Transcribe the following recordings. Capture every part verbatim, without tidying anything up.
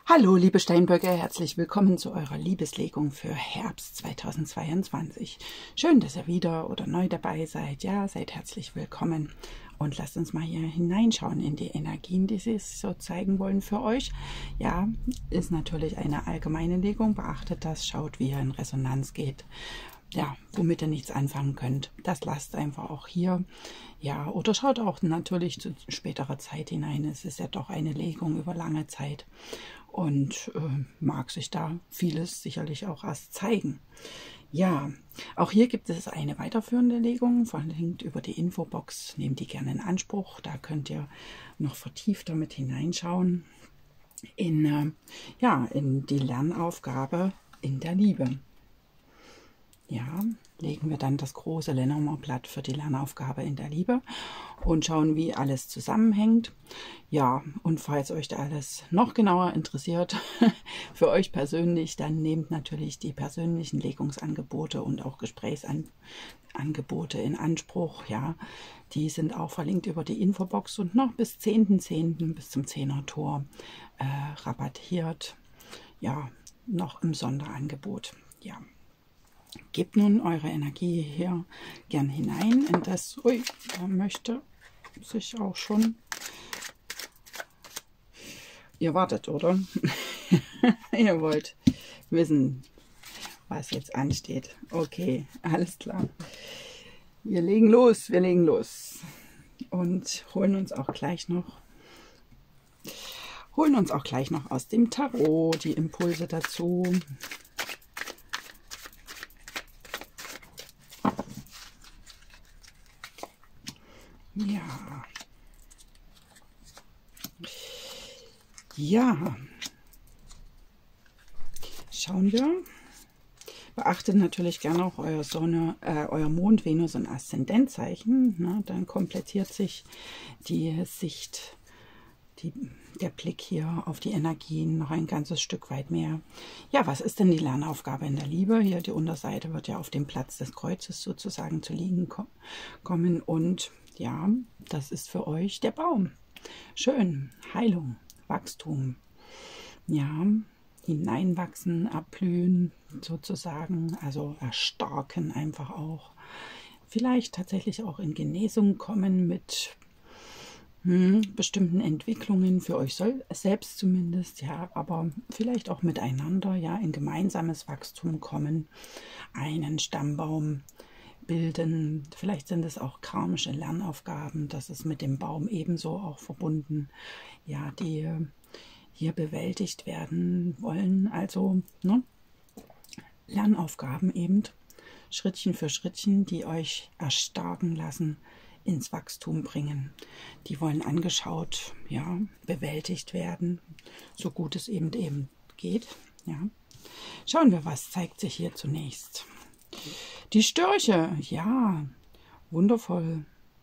Hallo liebe Steinböcke, herzlich willkommen zu eurer Liebeslegung für Herbst zweitausendzweiundzwanzig. Schön, dass ihr wieder oder neu dabei seid. Ja, seid herzlich willkommen und lasst uns mal hier hineinschauen in die Energien, die sie so zeigen wollen für euch. Ja, ist natürlich eine allgemeine Legung, beachtet das, schaut, wie ihr in Resonanz geht. Ja, womit ihr nichts anfangen könnt, das lasst einfach auch hier. Ja, oder schaut auch natürlich zu späterer Zeit hinein. Es ist ja doch eine Legung über lange Zeit und äh, mag sich da vieles sicherlich auch erst zeigen. Ja, auch hier gibt es eine weiterführende Legung, verlinkt über die Infobox. Nehmt die gerne in Anspruch, da könnt ihr noch vertiefter mit hineinschauen in, äh, ja, in die Lernaufgabe in der Liebe. Ja, legen wir dann das große Lenormand-Blatt für die Lernaufgabe in der Liebe und schauen, wie alles zusammenhängt. Ja, und falls euch da alles noch genauer interessiert, für euch persönlich, dann nehmt natürlich die persönlichen Legungsangebote und auch Gesprächsangebote in Anspruch. Ja, die sind auch verlinkt über die Infobox und noch bis zehnten zehnten bis zum Zehner-Tor äh, rabattiert. Ja, noch im Sonderangebot. Ja. Gebt nun eure Energie hier gern hinein in das. Ui, er möchte sich auch schon. Ihr wartet, oder? Ihr wollt wissen, was jetzt ansteht. Okay, alles klar. Wir legen los, wir legen los. Und holen uns auch gleich noch, holen uns auch gleich noch aus dem Tarot die Impulse dazu. Ja, ja, schauen wir. Beachtet natürlich gerne auch euer Sonne, äh, euer Mond, Venus und Aszendentzeichen. Ne? Dann komplettiert sich die Sicht, die, der Blick hier auf die Energien noch ein ganzes Stück weit mehr. Ja, was ist denn die Lernaufgabe in der Liebe? Hier die Unterseite wird ja auf dem Platz des Kreuzes sozusagen zu liegen ko kommen und ja, das ist für euch der Baum. Schön, Heilung, Wachstum, ja, hineinwachsen, abblühen sozusagen, also erstarken einfach auch. Vielleicht tatsächlich auch in Genesung kommen mit hm, bestimmten Entwicklungen für euch selbst zumindest, ja, aber vielleicht auch miteinander, ja, in gemeinsames Wachstum kommen, einen Stammbaum bilden. Vielleicht sind es auch karmische Lernaufgaben, das ist mit dem Baum ebenso auch verbunden, ja, die hier bewältigt werden wollen. Also ne, Lernaufgaben eben, Schrittchen für Schrittchen, die euch erstarken lassen, ins Wachstum bringen. Die wollen angeschaut, ja, bewältigt werden, so gut es eben eben geht. Ja. Schauen wir, was zeigt sich hier zunächst. Die Störche, ja, wundervoll.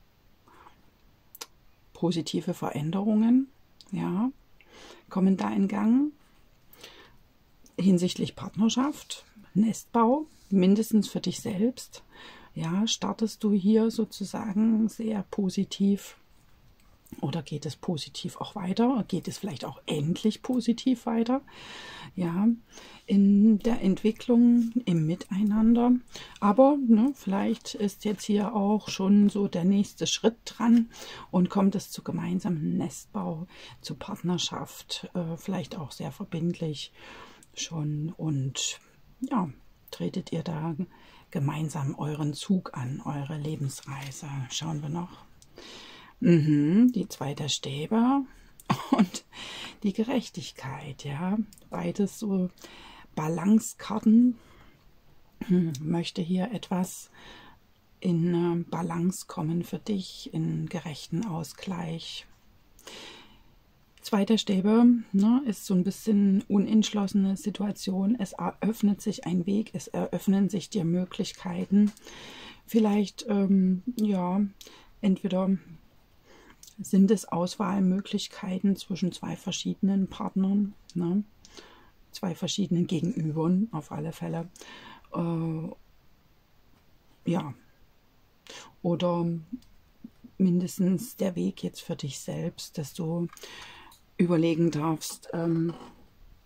Positive Veränderungen, ja, kommen da in Gang. Hinsichtlich Partnerschaft, Nestbau, mindestens für dich selbst. Ja, startest du hier sozusagen sehr positiv oder geht es positiv auch weiter? Geht es vielleicht auch endlich positiv weiter? Ja, in der Entwicklung, im Miteinander. Aber ne, vielleicht ist jetzt hier auch schon so der nächste Schritt dran und kommt es zu gemeinsamen Nestbau, zu Partnerschaft, äh, vielleicht auch sehr verbindlich schon. Und ja, tretet ihr da gemeinsam euren Zug an, eure Lebensreise. Schauen wir noch. Mhm, die zwei der Stäbe und die Gerechtigkeit, ja, beides so Balancekarten. Hm, möchte hier etwas in Balance kommen für dich, in gerechten Ausgleich. Zwei der Stäbe, ne, ist so ein bisschen unentschlossene Situation. Es eröffnet sich ein Weg, es eröffnen sich dir Möglichkeiten. Vielleicht, ähm, ja, entweder sind es Auswahlmöglichkeiten zwischen zwei verschiedenen Partnern, ne? Zwei verschiedenen Gegenübern auf alle Fälle. Äh, ja, oder mindestens der Weg jetzt für dich selbst, dass du überlegen darfst, ähm,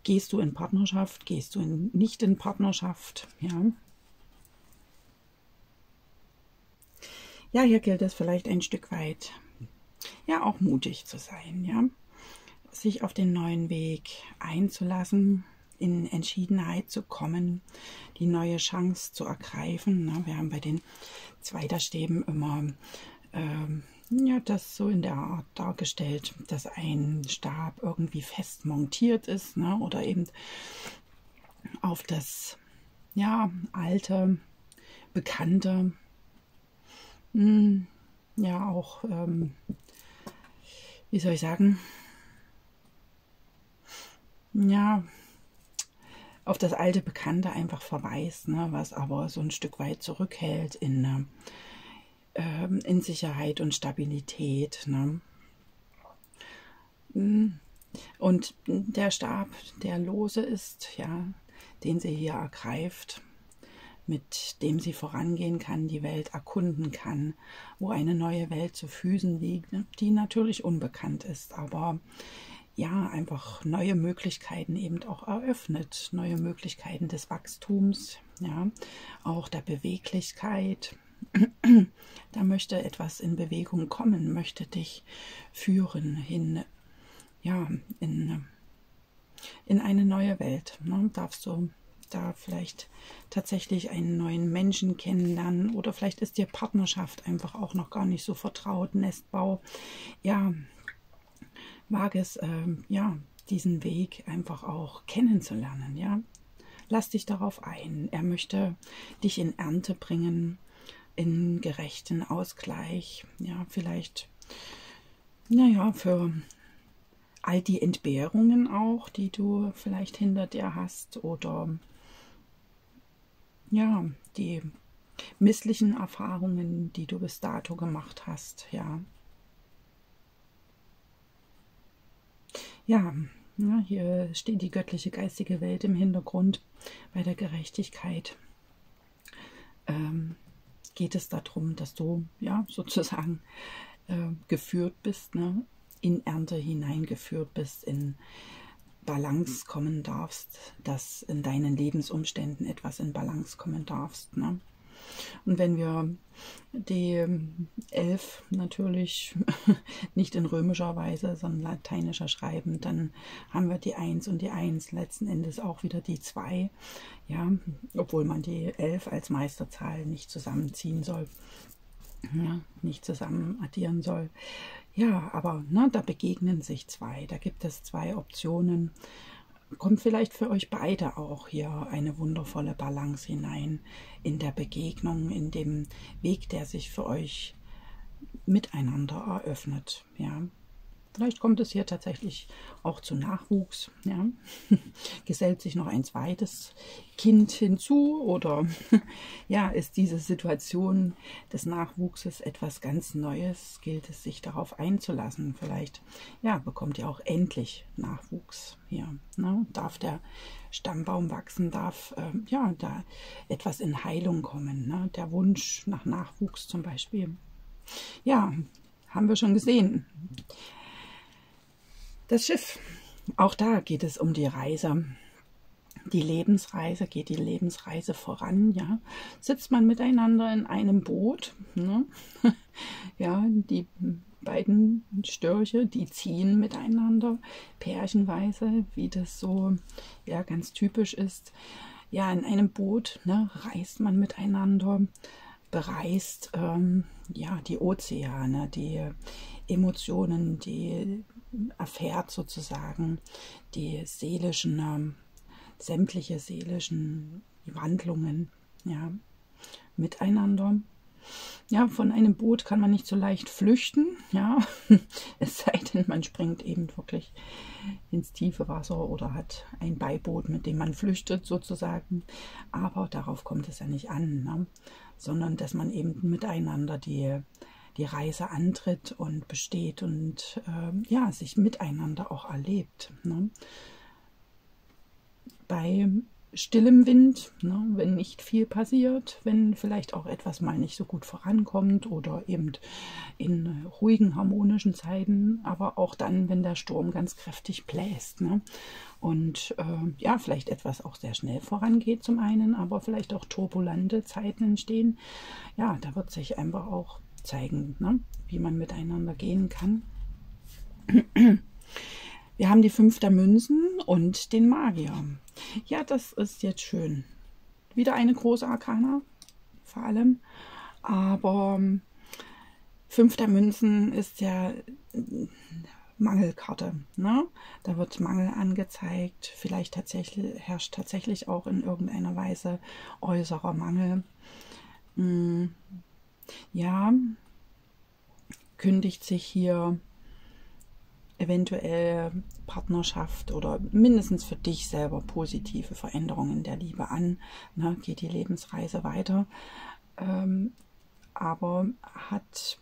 Gehst du in Partnerschaft, gehst du in, nicht in Partnerschaft, ja. Ja, hier gilt es vielleicht ein Stück weit, ja, auch mutig zu sein, ja. Sich auf den neuen Weg einzulassen, in Entschiedenheit zu kommen, die neue Chance zu ergreifen. Ne? Wir haben bei den Zweiterstäben immer ähm, ja, das so in der Art dargestellt, dass ein Stab irgendwie fest montiert ist, ne? Oder eben auf das ja, alte, bekannte, mh, ja auch, ähm, wie soll ich sagen, ja, auf das alte Bekannte einfach verweist, ne, was aber so ein Stück weit zurückhält in, äh, in Sicherheit und Stabilität. Ne. Und der Stab, der lose ist, ja, den sie hier ergreift, mit dem sie vorangehen kann, die Welt erkunden kann, wo eine neue Welt zu Füßen liegt, die natürlich unbekannt ist, aber ja, einfach neue Möglichkeiten eben auch eröffnet, neue Möglichkeiten des Wachstums, ja, auch der Beweglichkeit. Da möchte etwas in Bewegung kommen, möchte dich führen hin, ja, in, in eine neue Welt. Ne? Darfst du da vielleicht tatsächlich einen neuen Menschen kennenlernen oder vielleicht ist dir Partnerschaft einfach auch noch gar nicht so vertraut, Nestbau, ja, wage es, ähm, ja, diesen Weg einfach auch kennenzulernen, ja. Lass dich darauf ein. Er möchte dich in Ernte bringen, in gerechten Ausgleich, ja, vielleicht, naja, für all die Entbehrungen auch, die du vielleicht hinter dir hast oder, ja, die misslichen Erfahrungen, die du bis dato gemacht hast, ja. Ja, ja, hier steht die göttliche geistige Welt im Hintergrund. Bei der Gerechtigkeit ähm, geht es darum, dass du ja sozusagen äh, geführt bist, ne? In Ernte hineingeführt bist, in Balance kommen darfst, dass in deinen Lebensumständen etwas in Balance kommen darfst. Ne? Und wenn wir die Elf natürlich nicht in römischer Weise, sondern lateinischer schreiben, dann haben wir die Eins und die Eins, letzten Endes auch wieder die Zwei, ja, obwohl man die Elf als Meisterzahl nicht zusammenziehen soll, ja, nicht zusammen addieren soll. Ja, aber ne, da begegnen sich zwei, da gibt es zwei Optionen. Kommt vielleicht für euch beide auch hier eine wundervolle Balance hinein in der Begegnung, in dem Weg, der sich für euch miteinander eröffnet. Ja. Vielleicht kommt es hier tatsächlich auch zu Nachwuchs. Ja. Gesellt sich noch ein zweites Kind hinzu oder ja, ist diese Situation des Nachwuchses etwas ganz Neues? Gilt es, sich darauf einzulassen? Vielleicht ja, bekommt ihr auch endlich Nachwuchs hier. Ne? Darf der Stammbaum wachsen? Darf äh, ja, da etwas in Heilung kommen? Ne? Der Wunsch nach Nachwuchs zum Beispiel. Ja, haben wir schon gesehen. Das Schiff, auch da geht es um die Reise, die Lebensreise, geht die Lebensreise voran, ja, sitzt man miteinander in einem Boot, ne? Ja, die beiden Störche, die ziehen miteinander, pärchenweise, wie das so, ja, ganz typisch ist, ja, in einem Boot, ne, reist man miteinander, bereist, ähm, ja, die Ozeane, die Emotionen, die erfährt sozusagen die seelischen, äh, sämtliche seelischen Wandlungen, ja, miteinander. Ja, von einem Boot kann man nicht so leicht flüchten, ja, es sei denn, man springt eben wirklich ins tiefe Wasser oder hat ein Beiboot, mit dem man flüchtet sozusagen, aber darauf kommt es ja nicht an, ne? Sondern dass man eben miteinander die, die Reise antritt und besteht und äh, ja, sich miteinander auch erlebt, ne? Bei stillem Wind, ne, wenn nicht viel passiert, wenn vielleicht auch etwas mal nicht so gut vorankommt oder eben in ruhigen, harmonischen Zeiten, aber auch dann, wenn der Sturm ganz kräftig bläst. Ne? Und äh, ja, vielleicht etwas auch sehr schnell vorangeht zum einen, aber vielleicht auch turbulente Zeiten entstehen. Ja, da wird sich einfach auch zeigen, ne, wie man miteinander gehen kann. Wir haben die fünf der Münzen und den Magier. Ja, das ist jetzt schön. Wieder eine große Arkana, vor allem. Aber fünf der Münzen ist ja Mangelkarte. Ne? Da wird Mangel angezeigt. Vielleicht tatsächlich, herrscht tatsächlich auch in irgendeiner Weise äußerer Mangel. Hm. Ja, kündigt sich hier eventuell Partnerschaft oder mindestens für dich selber positive Veränderungen der Liebe an. Ne, geht die Lebensreise weiter. Ähm, aber hat,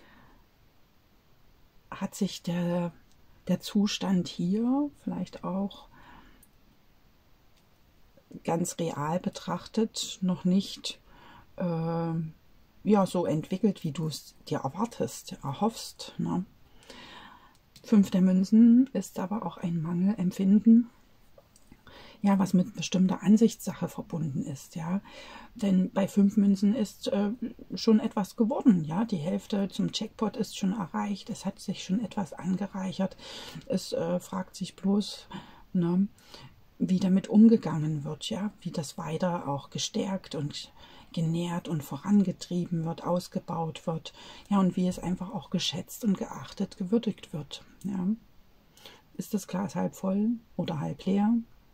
hat sich der, der Zustand hier vielleicht auch ganz real betrachtet noch nicht äh, ja, so entwickelt, wie du es dir erwartest, erhoffst. Ne? Fünf der Münzen ist aber auch ein Mangelempfinden, ja, was mit bestimmter Ansichtssache verbunden ist, ja. Denn bei fünf Münzen ist äh, schon etwas geworden, ja. Die Hälfte zum Jackpot ist schon erreicht, es hat sich schon etwas angereichert. Es äh, fragt sich bloß, ne, wie damit umgegangen wird, ja, wie das weiter auch gestärkt und genährt und vorangetrieben wird, ausgebaut wird, ja, und wie es einfach auch geschätzt und geachtet, gewürdigt wird, ja. Ist das Glas halb voll oder halb leer?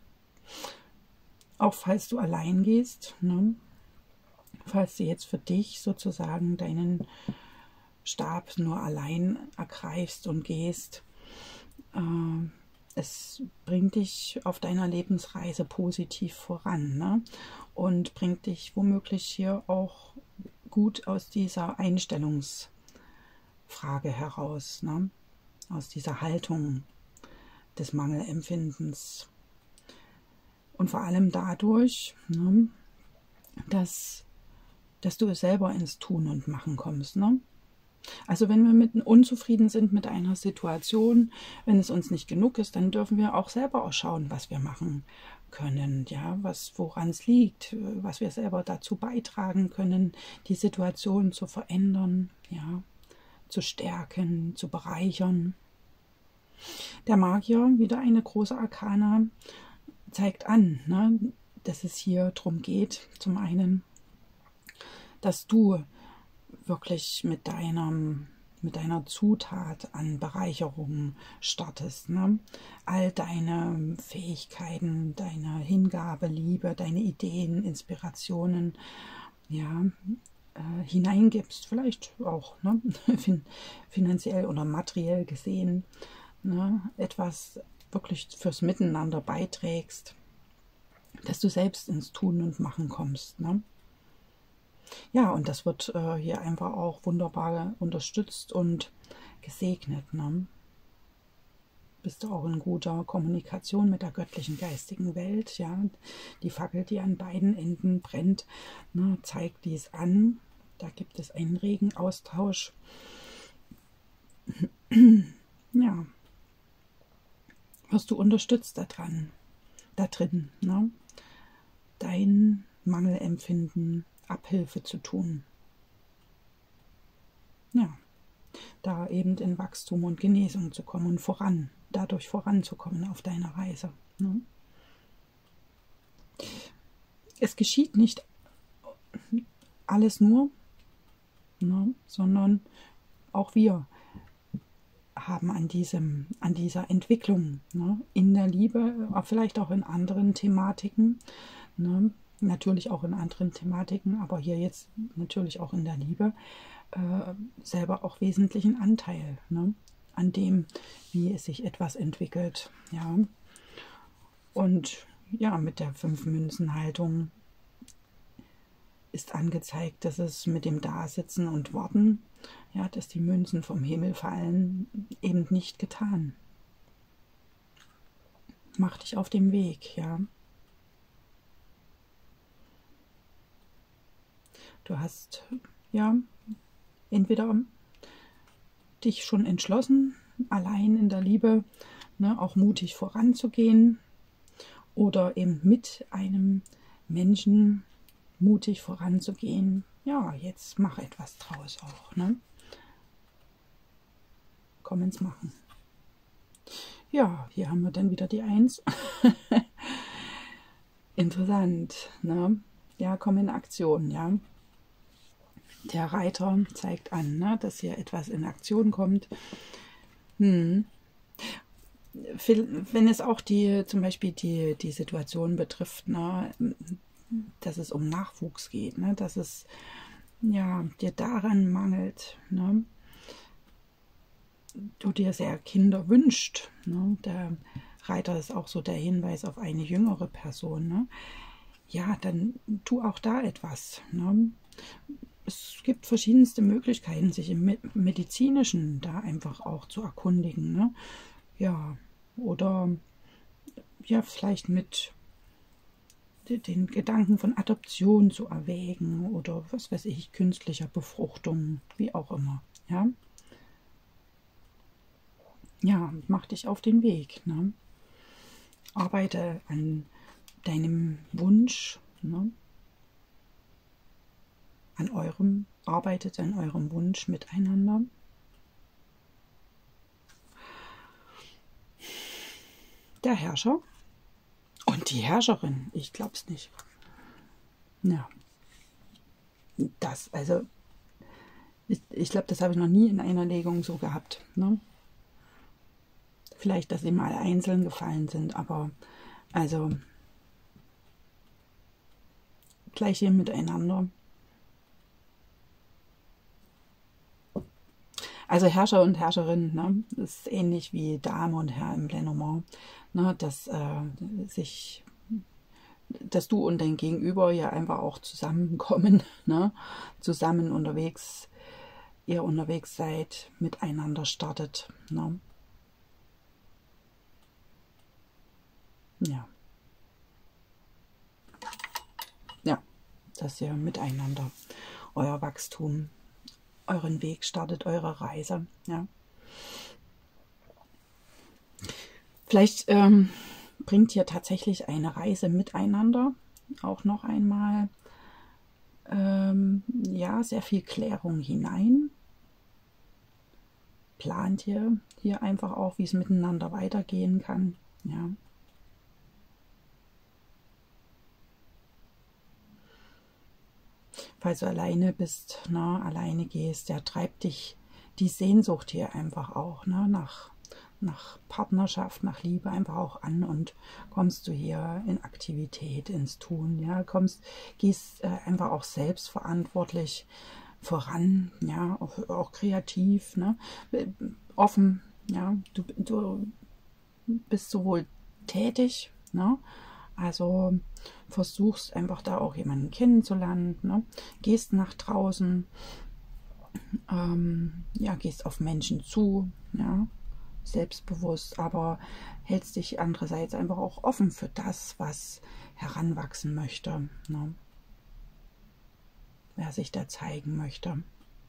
Auch falls du allein gehst, ne? Falls du jetzt für dich sozusagen deinen Stab nur allein ergreifst und gehst, äh, es bringt dich auf deiner Lebensreise positiv voran, ne? Und bringt dich womöglich hier auch gut aus dieser Einstellungsfrage heraus, ne? Aus dieser Haltung des Mangelempfindens. Und vor allem dadurch, ne, dass, dass du es selber ins Tun und Machen kommst, ne? Also wenn wir mit unzufrieden sind mit einer Situation, wenn es uns nicht genug ist, dann dürfen wir auch selber auch schauen, was wir machen können, ja, was, woran es liegt, was wir selber dazu beitragen können, die Situation zu verändern, ja, zu stärken, zu bereichern. Der Magier, wieder eine große Arkana, zeigt an, ne, dass es hier darum geht, zum einen, dass du wirklich mit deinem, mit deiner Zutat an Bereicherung startest. Ne? All deine Fähigkeiten, deine Hingabe, Liebe, deine Ideen, Inspirationen, ja, äh, hineingibst. Vielleicht auch, ne? fin finanziell oder materiell gesehen, ne? Etwas wirklich fürs Miteinander beiträgst, dass du selbst ins Tun und Machen kommst. Ne? Ja, und das wird äh, hier einfach auch wunderbar unterstützt und gesegnet. Ne? Bist du auch in guter Kommunikation mit der göttlichen geistigen Welt. Ja? Die Fackel, die an beiden Enden brennt, ne, zeigt dies an. Da gibt es einen regen Austausch. Ja, wirst du unterstützt daran, da drin, ne? Dein Mangelempfinden Abhilfe zu tun. Ja, da eben in Wachstum und Genesung zu kommen und voran, dadurch voranzukommen auf deiner Reise. Ne? Es geschieht nicht alles nur, ne, sondern auch wir haben an diesem, an dieser Entwicklung, ne, in der Liebe, vielleicht auch in anderen Thematiken, ne, natürlich auch in anderen Thematiken, aber hier jetzt natürlich auch in der Liebe, äh, selber auch wesentlichen Anteil, ne, an dem, wie es sich etwas entwickelt. Ja. Und ja, mit der Fünf-Münzen-Haltung ist angezeigt, dass es mit dem Dasitzen und Warten, ja, dass die Münzen vom Himmel fallen, eben nicht getan. Mach dich auf den Weg, ja. Du hast ja entweder dich schon entschlossen, allein in der Liebe, ne, auch mutig voranzugehen, oder eben mit einem Menschen mutig voranzugehen. Ja, jetzt mach etwas draus auch. Ne? Komm ins Machen. Ja, hier haben wir dann wieder die Eins. Interessant. Ne? Ja, komm in Aktion. Ja. Der Reiter zeigt an, ne, dass hier etwas in Aktion kommt. Hm. Wenn es auch die, zum Beispiel die, die Situation betrifft, ne, dass es um Nachwuchs geht, ne, dass es ja, dir daran mangelt, ne, du dir sehr Kinder wünscht. Ne, der Reiter ist auch so der Hinweis auf eine jüngere Person. Ne, ja, dann tu auch da etwas. Ne. Es gibt verschiedenste Möglichkeiten, sich im Medizinischen da einfach auch zu erkundigen. Ne? Ja, oder ja, vielleicht mit den Gedanken von Adoption zu erwägen oder was weiß ich, künstlicher Befruchtung, wie auch immer. Ja, ja, mach dich auf den Weg. Ne? Arbeite an deinem Wunsch, ne? An eurem, arbeitet an eurem Wunsch miteinander. Der Herrscher und die Herrscherin, ich glaub's nicht. Ja, das, also, ich, ich glaube, das habe ich noch nie in einer Legung so gehabt. Ne? Vielleicht, dass sie mal einzeln gefallen sind, aber also gleich hier miteinander. Also Herrscher und Herrscherin, ne, ist ähnlich wie Dame und Herr im Lenormand, ne, dass äh, sich, dass du und dein Gegenüber ja einfach auch zusammenkommen, ne, zusammen unterwegs, ihr unterwegs seid, miteinander startet, ne. Ja. Ja, dass ihr miteinander euer Wachstum, euren Weg startet, eure Reise. Ja. Vielleicht ähm, bringt hier tatsächlich eine Reise miteinander auch noch einmal ähm, ja, sehr viel Klärung hinein. Plant ihr hier einfach auch, wie es miteinander weitergehen kann. Ja. Falls du alleine bist, ne, alleine gehst, ja, treibt dich die Sehnsucht hier einfach auch, ne, nach, nach Partnerschaft, nach Liebe einfach auch an, und kommst du hier in Aktivität, ins Tun, ja, kommst, gehst äh, einfach auch selbstverantwortlich voran, ja, auch, auch kreativ, ne, offen, ja, du, du bist sowohl tätig, ne, also versuchst einfach da auch jemanden kennenzulernen, ne? Gehst nach draußen, ähm, ja, gehst auf Menschen zu, ja, selbstbewusst, aber hältst dich andererseits einfach auch offen für das, was heranwachsen möchte, ne? Wer sich da zeigen möchte.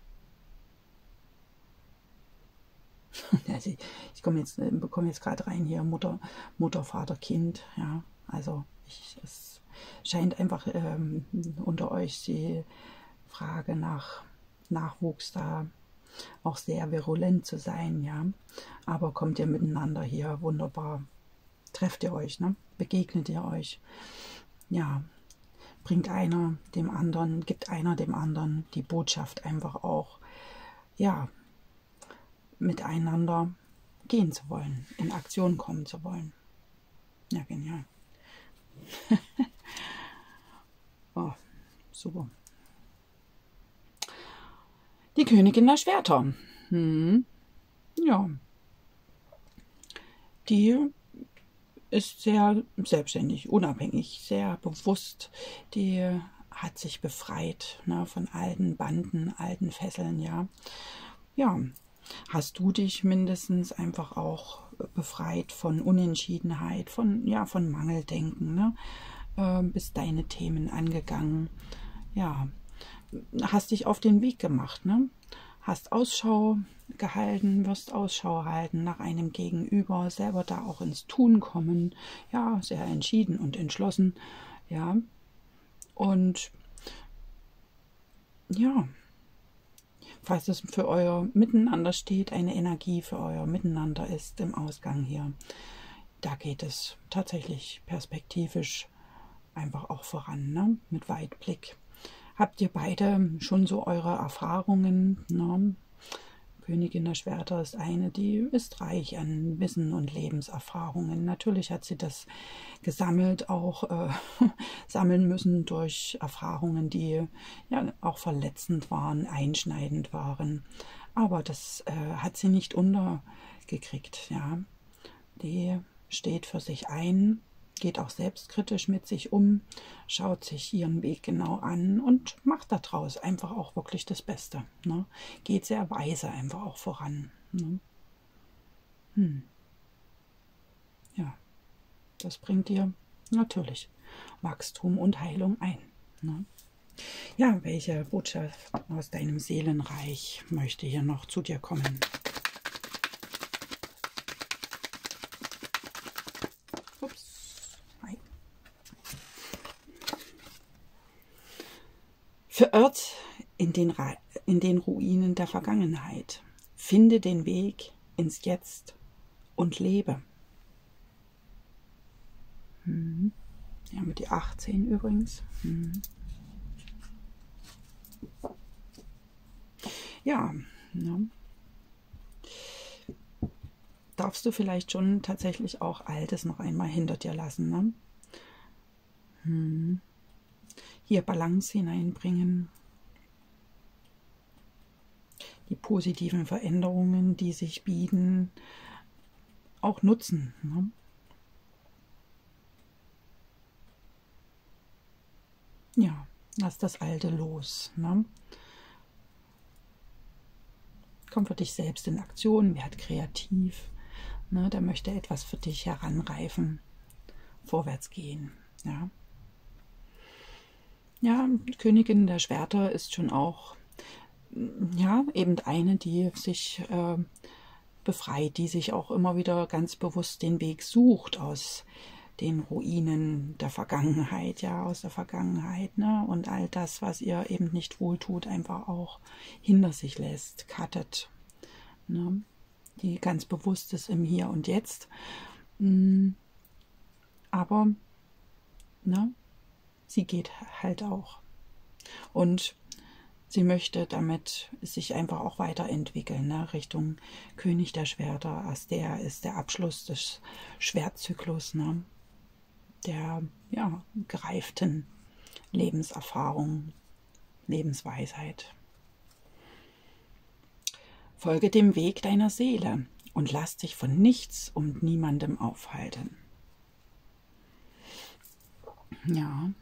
Also ich, ich komme jetzt, bekomme jetzt gerade rein hier Mutter, Mutter, Vater, Kind, ja. Also ich, es scheint einfach ähm, unter euch die Frage nach Nachwuchs da auch sehr virulent zu sein, ja. Aber kommt ihr miteinander hier wunderbar, trefft ihr euch, ne? Begegnet ihr euch, ja. Bringt einer dem anderen, gibt einer dem anderen die Botschaft einfach auch, ja, miteinander gehen zu wollen, in Aktion kommen zu wollen. Ja, genial. Oh, super. Die Königin der Schwerter. Hm. Ja. Die ist sehr selbstständig, unabhängig, sehr bewusst. Die hat sich befreit, ne, von alten Banden, alten Fesseln, ja. Ja. Hast du dich mindestens einfach auch befreit von Unentschiedenheit, von, ja, von Mangeldenken, ne? Ähm, bist deine Themen angegangen. Ja, hast dich auf den Weg gemacht, ne? Hast Ausschau gehalten, wirst Ausschau halten nach einem Gegenüber, selber da auch ins Tun kommen, ja, sehr entschieden und entschlossen, ja, und ja, falls es für euer Miteinander steht, eine Energie für euer Miteinander ist im Ausgang hier, da geht es tatsächlich perspektivisch einfach auch voran, ne? Mit Weitblick. Habt ihr beide schon so eure Erfahrungen, ne? Königin der Schwerter ist eine, die ist reich an Wissen und Lebenserfahrungen. Natürlich hat sie das gesammelt, auch äh, sammeln müssen durch Erfahrungen, die ja auch verletzend waren, einschneidend waren. Aber das äh, hat sie nicht untergekriegt. Ja. Die steht für sich ein, geht auch selbstkritisch mit sich um, schaut sich ihren Weg genau an und macht daraus einfach auch wirklich das Beste. Ne? Geht sehr weise einfach auch voran. Ne? Hm. Ja, das bringt ihr natürlich Wachstum und Heilung ein. Ne? Ja, welche Botschaft aus deinem Seelenreich möchte hier noch zu dir kommen? Verirrt in den, in den Ruinen der Vergangenheit. Finde den Weg ins Jetzt und lebe. Hm. Ja, mit die achtzehn übrigens. Hm. Ja, ne? Darfst du vielleicht schon tatsächlich auch Altes noch einmal hinter dir lassen. Ne? Hm. Hier Balance hineinbringen. Die positiven Veränderungen, die sich bieten, auch nutzen. Ne? Ja, lass das Alte los. Ne? Komm für dich selbst in Aktion, werd kreativ. Ne? Der möchte etwas für dich heranreifen, vorwärts gehen. Ja. Ja, Königin der Schwerter ist schon auch, ja, eben eine, die sich äh, befreit, die sich auch immer wieder ganz bewusst den Weg sucht aus den Ruinen der Vergangenheit, ja, aus der Vergangenheit, ne, und all das, was ihr eben nicht wohltut, einfach auch hinter sich lässt, cuttet, ne, die ganz bewusst ist im Hier und Jetzt, aber, ne, sie geht halt auch. Und sie möchte damit sich einfach auch weiterentwickeln, ne? Richtung König der Schwerter. Aster ist der Abschluss des Schwertzyklus, ne? Der ja, gereiften Lebenserfahrung, Lebensweisheit. Folge dem Weg deiner Seele und lass dich von nichts und niemandem aufhalten. Ja.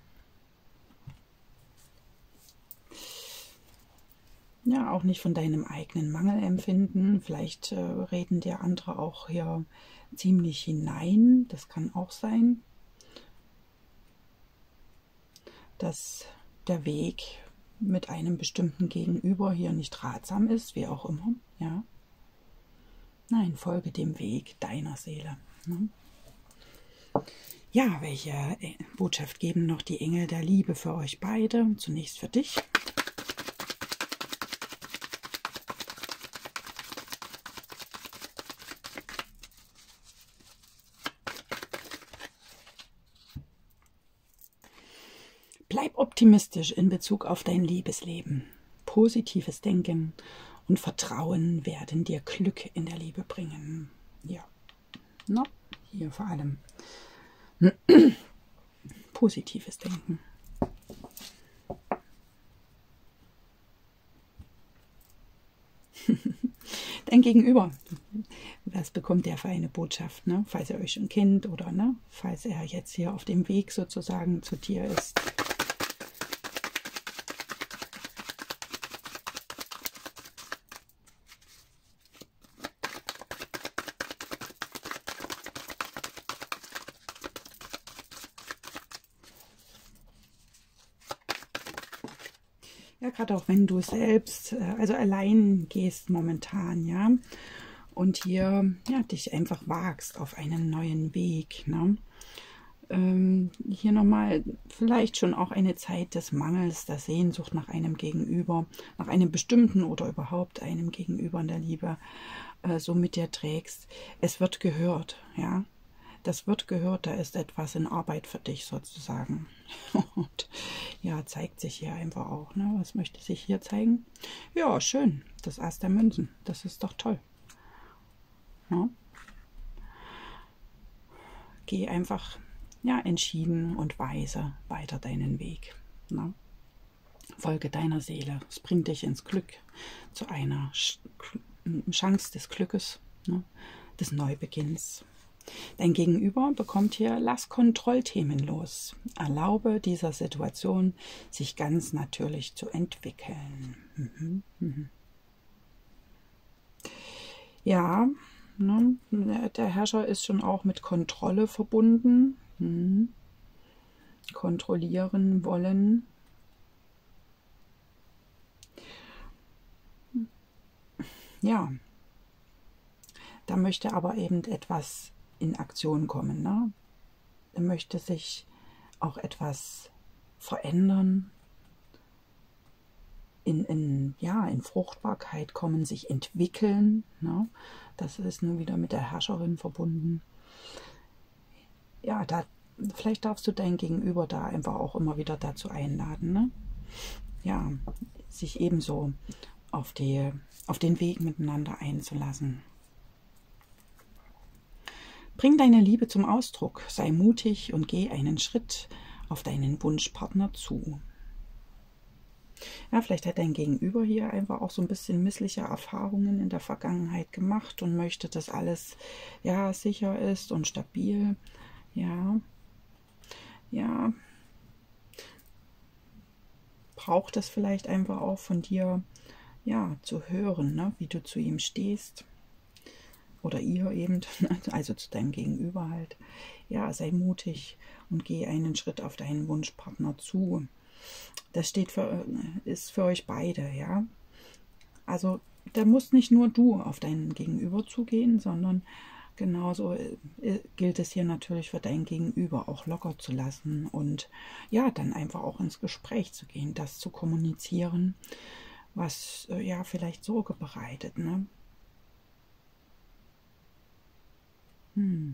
Ja, auch nicht von deinem eigenen Mangelempfinden. Vielleicht äh, reden dir andere auch hier ziemlich hinein. Das kann auch sein, dass der Weg mit einem bestimmten Gegenüber hier nicht ratsam ist, wie auch immer. Ja. Nein, folge dem Weg deiner Seele. Ne? Ja, welche Botschaft geben noch die Engel der Liebe für euch beide? Zunächst für dich. Bleib optimistisch in Bezug auf dein Liebesleben. Positives Denken und Vertrauen werden dir Glück in der Liebe bringen. Ja, na, hier vor allem positives Denken. Dein Gegenüber, was bekommt der für eine Botschaft, ne? Falls er euch schon kennt oder ne? Falls er jetzt hier auf dem Weg sozusagen zu dir ist. Ja, gerade auch wenn du selbst, äh, also allein gehst momentan, ja, und hier, ja, dich einfach wagst auf einen neuen Weg, ne? Ähm, hier nochmal vielleicht schon auch eine Zeit des Mangels, der Sehnsucht nach einem Gegenüber, nach einem bestimmten oder überhaupt einem Gegenüber in der Liebe, äh, so mit dir trägst. Es wird gehört, ja. Das wird gehört, da ist etwas in Arbeit für dich sozusagen. Und ja, zeigt sich hier einfach auch. Ne? Was möchte sich hier zeigen? Ja, schön. Das Ass der Münzen. Das ist doch toll. Ja? Geh einfach, ja, entschieden und weise weiter deinen Weg. Ne? Folge deiner Seele. Es bringt dich ins Glück, zu einer Chance des Glückes, ne? Des Neubeginns. Dein Gegenüber bekommt hier, lass Kontrollthemen los. Erlaube dieser Situation, sich ganz natürlich zu entwickeln. Mhm, mhm. Ja, ne, der Herrscher ist schon auch mit Kontrolle verbunden. Mhm. Kontrollieren wollen. Ja, da möchte aber eben etwas in Aktion kommen. Ne? Er möchte sich auch etwas verändern, in, in, ja, in Fruchtbarkeit kommen, sich entwickeln. Ne? Das ist nun wieder mit der Herrscherin verbunden. Ja, da, vielleicht darfst du dein Gegenüber da einfach auch immer wieder dazu einladen. Ne? Ja, sich ebenso auf, die, auf den Weg miteinander einzulassen. Bring deine Liebe zum Ausdruck, sei mutig und geh einen Schritt auf deinen Wunschpartner zu. Ja, vielleicht hat dein Gegenüber hier einfach auch so ein bisschen missliche Erfahrungen in der Vergangenheit gemacht und möchte, dass alles, ja, sicher ist und stabil. Ja, ja, braucht es vielleicht einfach auch von dir, ja, zu hören, ne, wie du zu ihm stehst. Oder ihr eben, also zu deinem Gegenüber halt. Ja, sei mutig und geh einen Schritt auf deinen Wunschpartner zu. Das steht für, ist für euch beide, ja. Also da musst nicht nur du auf deinen Gegenüber zugehen, sondern genauso gilt es hier natürlich für dein Gegenüber auch locker zu lassen und ja, dann einfach auch ins Gespräch zu gehen, das zu kommunizieren, was ja vielleicht Sorge bereitet, ne? Hm.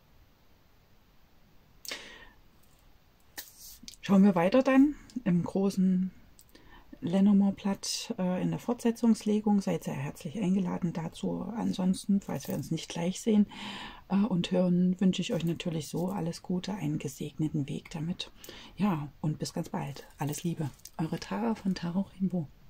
Schauen wir weiter dann im großen Lenormand-Blatt äh, in der Fortsetzungslegung. Seid sehr herzlich eingeladen dazu. Ansonsten, falls wir uns nicht gleich sehen äh, und hören, wünsche ich euch natürlich so alles Gute, einen gesegneten Weg damit. Ja, und bis ganz bald. Alles Liebe. Eure Tara von Tarot Rainbow.